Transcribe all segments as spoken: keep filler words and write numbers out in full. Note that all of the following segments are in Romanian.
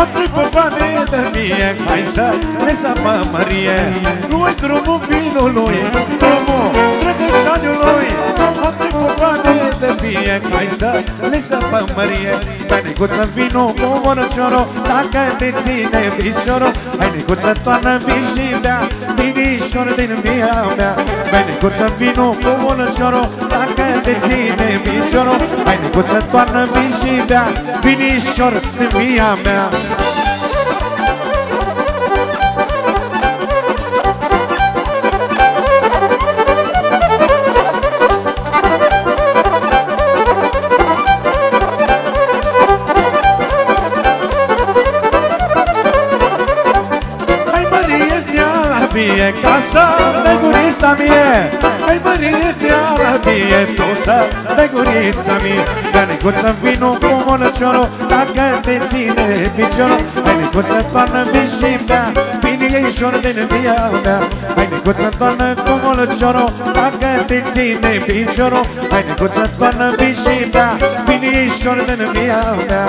o tripă bane de mie, hai să le sapă mărie. Nu-i drumul vinului, drumul drăgășaniului, o tripă bane de mie, hai să le sapă mărie. Hai neguță vinul cu mărăciorul, dacă te ține piciorul. Hai neguță toarnă vii și bea, vinișor din via mea. Hai neguță vinul cu mărăciorul, dacă te ține piciorul. Hai neguță toarnă vii și bea, vinișor din via mea. Fie casa de gurița mie, hai mărie te-ala fie tuță de gurița mie. Ia neguță vinul cu mănăciorul, dacă te ține piciorul. Hai neguță toarnă vii și bea, vinișor din via mea. Hai neguță toarnă cu mănăciorul, dacă te ține piciorul. Hai neguță toarnă vii și bea, vinișor din via mea.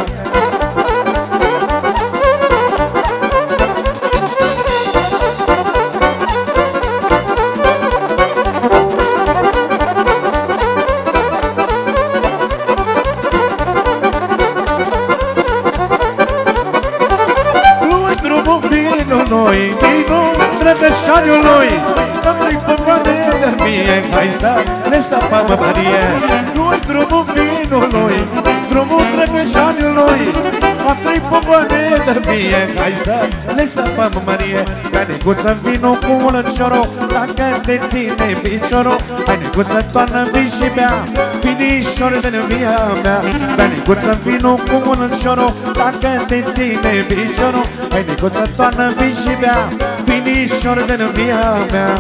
Noi, vinul drăgășaniului, dă-mi pămâne de mie, hai să le sapăm mărie. Nu-i drumul vinului, drumul drăgășaniului, dă-mi pămâne de mie, hai să le sapăm mărie. Ca neguță vinul cu mănăciorul, dacă te ține piciorul. Hai neguță toarnă vii și bea, vinișor din via mea. Ca neguță vinul cu mănăciorul, dacă te ține piciorul. Hai neguță toarnă vii și bea, vinișor din via mea.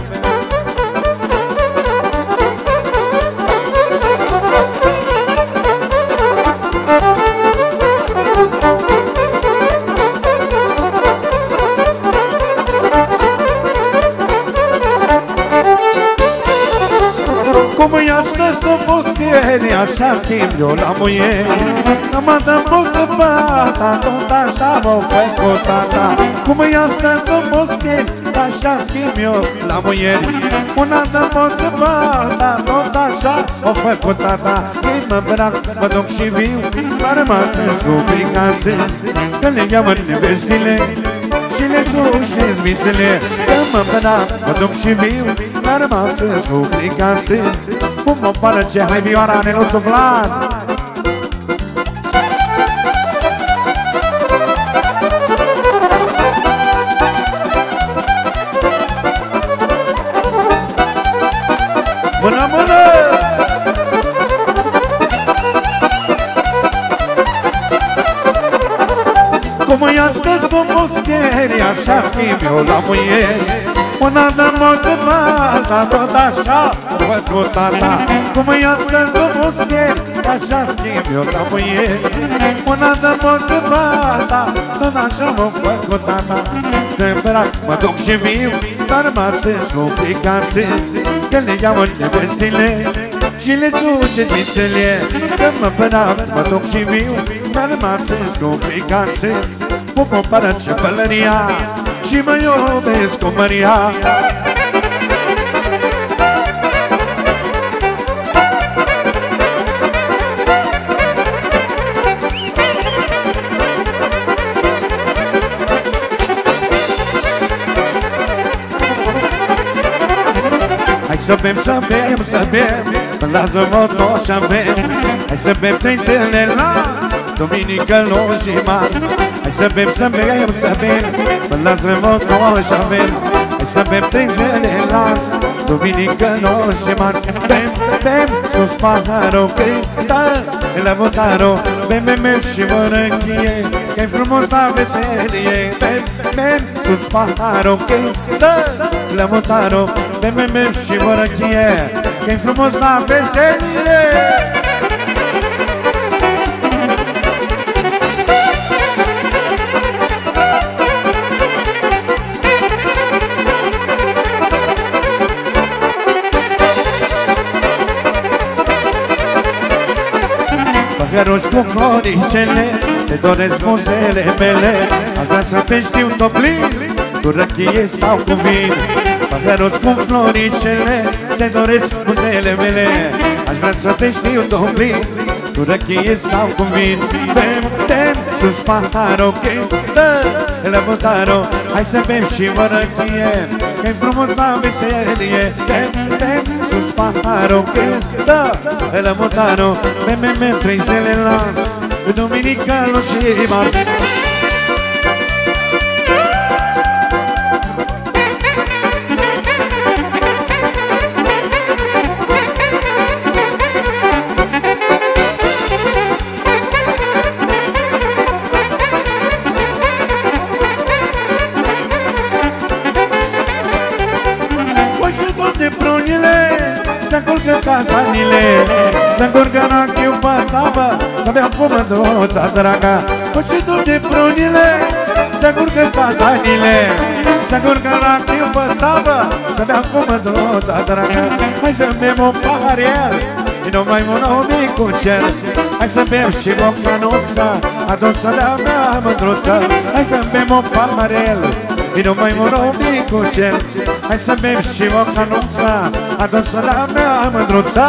Cum e astăzi de fost ieri, așa schimb eu la muieri. N-am dat mult să bata, tot așa m-o făcut tata. Cum e astăzi de fost ieri, așa schimb eu la muieri. Un an de mult să bata, tot așa m-o făcut tata. Ei mă îmbrac, mă duc și viu, dar mă țins cu plicase. Că le iau nevestile și le sușesc vițele. Că mă îmbrac, mă duc și viu, dar mă țins cu plicase. Cum mă pară ce hai vioara Neluțu Vlad. Mână, mână! Cum e astăzi de moscheri, așa schimb eu la muieri. Un an de mă bata, tot așa mă făcut tata. Cum e astăzi de moscheri, așa schimb eu la muieri. Un an de mă bata, tot așa mă făcut tata. Când îmbrac mă duc și viu, dar mă țins cu plicase. Că le iau nevestile și le sușesc vițele. Când mă îmbrac mă duc și viu, dar mă țins cu plicase. Cum mă pară ce pălăria și mă iubesc cu Maria. Hai să bem, să bem, să bem, lasă-mă tot și avem. Hai să bem trei zile las, duminică, luni și marți. Hai să bem, să bem, să bem, lasă-mă tot și avem. Hai să bem trei zile las, duminică, luni și marți. Bem, bem, sus paharul, cântă la motarul. Bem, bem, bem și mărăchie, că-i frumos la veselie. Bem, bem, sus paharul, cântă la motarul. Bem, bem, bem și mărăchie, că-i frumos la veselie. Paharoși cu floricele, te doresc muzele mele. Aș vrea să te știu toplin, cu răchie sau cu vin, paharul cu floricele, te doresc muzele mele. Aș vrea să te știu toplin, cu răchie sau cu vin. Bem, tem, sus paharul, cântă, lăbutarul, hai să bem și o răchie, că-i frumos la veselie. Tem, tem, sus paharul, cântă, lăbutarul, bem, bem, bem, trei zile lanț, duminică, luni și marți. Să curgă casanile, să curgă rachiu pe țapă, să bea cu mândruța draga. Cuțitul de prunile, să curgă casanile, să curgă rachiu pe țapă, să bea cu mândruța draga. Hai să bem un paharel, nu mai un micuțel, hai să bem și o canuță, adusă de-a mea mândruță. Hai să bem un paharel, nu mai un micuțel, hai să bem și o canuță, adusă de-a mea mândruță.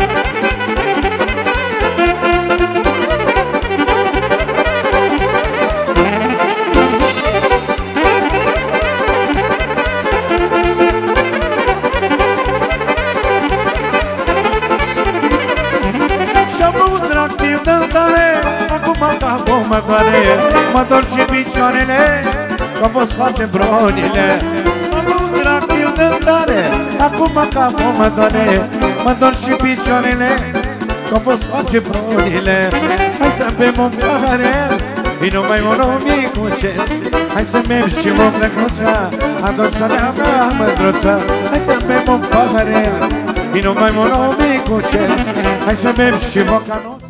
Și-am băut tractiv de tare, acum capul mă doare, mă dor și picioarele, că-au fost face bronile. Am băut tractiv de tare, acum capul mă doare, mă dor și picioarele, că-au fost face bronile. Hai să bem un paharel, vino mai un micuțel, hai să bem și o plăcuță, adusă de-a mea mândruță. Hai să bem un paharel, vino mai un micuțel, hai să bem și o canuță.